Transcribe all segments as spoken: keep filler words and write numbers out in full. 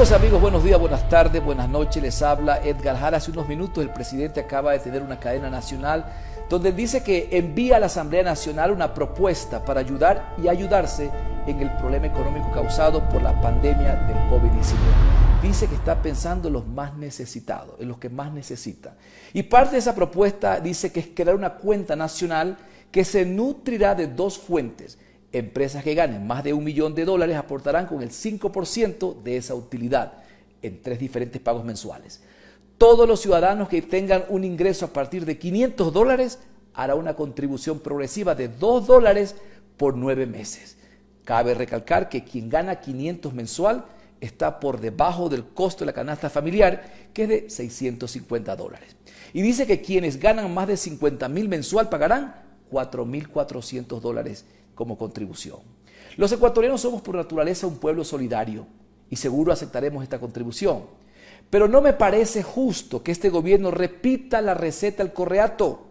Queridos amigos, buenos días, buenas tardes, buenas noches. Les habla Edgar Jara. Hace unos minutos el presidente acaba de tener una cadena nacional donde dice que envía a la Asamblea Nacional una propuesta para ayudar y ayudarse en el problema económico causado por la pandemia del COVID diecinueve. Dice que está pensando en los más necesitados, en los que más necesitan. Y parte de esa propuesta dice que es crear una cuenta nacional que se nutrirá de dos fuentes. Empresas que ganen más de un millón de dólares aportarán con el cinco por ciento de esa utilidad en tres diferentes pagos mensuales. Todos los ciudadanos que tengan un ingreso a partir de quinientos dólares hará una contribución progresiva de dos dólares por nueve meses. Cabe recalcar que quien gana quinientos mensual está por debajo del costo de la canasta familiar, que es de seiscientos cincuenta dólares. Y dice que quienes ganan más de cincuenta mil mensual pagarán cuatro mil cuatrocientos dólares como contribución. Los ecuatorianos somos por naturaleza un pueblo solidario y seguro aceptaremos esta contribución. Pero no me parece justo que este gobierno repita la receta del correato,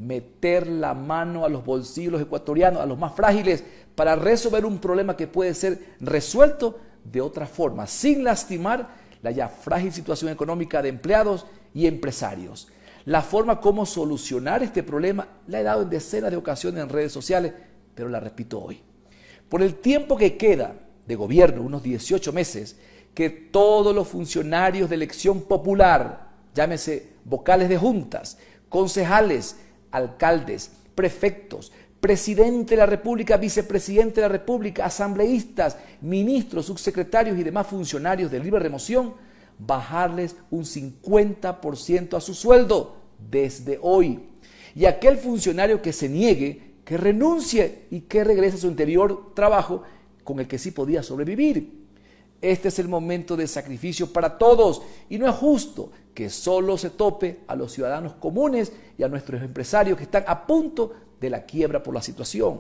meter la mano a los bolsillos de los ecuatorianos, a los más frágiles, para resolver un problema que puede ser resuelto de otra forma, sin lastimar la ya frágil situación económica de empleados y empresarios. La forma como solucionar este problema la he dado en decenas de ocasiones en redes sociales, pero la repito hoy. Por el tiempo que queda de gobierno, unos dieciocho meses, que todos los funcionarios de elección popular, llámese vocales de juntas, concejales, alcaldes, prefectos, presidente de la República, vicepresidente de la República, asambleístas, ministros, subsecretarios y demás funcionarios de libre remoción, bajarles un cincuenta por ciento a su sueldo desde hoy. Y aquel funcionario que se niegue, que renuncie y que regrese a su anterior trabajo con el que sí podía sobrevivir. Este es el momento de sacrificio para todos y no es justo que solo se tope a los ciudadanos comunes y a nuestros empresarios que están a punto de la quiebra por la situación.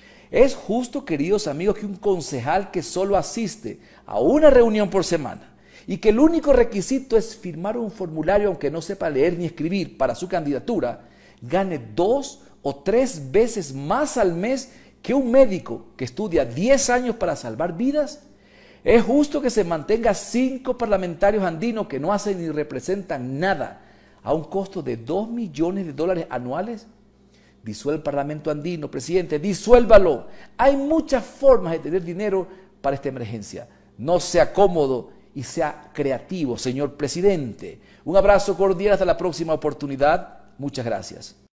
Es justo, queridos amigos, que un concejal que solo asiste a una reunión por semana y que el único requisito es firmar un formulario aunque no sepa leer ni escribir para su candidatura, gane dos o tres veces más al mes que un médico que estudia diez años para salvar vidas. Es justo que se mantenga cinco parlamentarios andinos que no hacen ni representan nada a un costo de dos millones de dólares anuales. Disuelva el Parlamento andino, presidente, disuélvalo. Hay muchas formas de tener dinero para esta emergencia. No sea cómodo y sea creativo, señor presidente. Un abrazo cordial, hasta la próxima oportunidad. Muchas gracias.